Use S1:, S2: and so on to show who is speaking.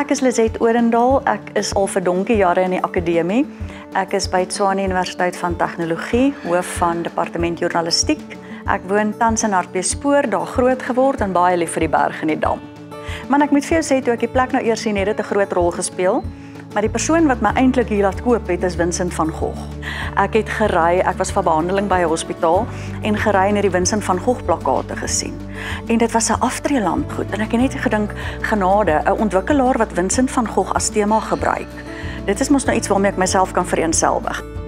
S1: Ek is Lizette Odendaal, ek is al vir donkie jare in die akademie. Ek is by Tshwane Universiteit van Tegnologie, hoof van departement journalistiek. Ek woon tans in Hartbeespoort, daar groot geword en baie lief vir die berg en die dam. Maar ek moet vir jou sê, toe ek die plek nou eers sien, het dit 'n groot rol gespeel. Maar die persoon wat my eintlik hier laat koop het, is Vincent van Gogh. Ek het gery, ek was vir behandeling by 'n hospitaal en gery en het die Vincent van Gogh plakate gesien. En dit was 'n Aftreelandgoed en ek het net gedink, genade, 'n ontwikkelaar wat Vincent van Gogh as tema gebruik. Dit is mos nou iets waarmee ek myself kan vereenselwig.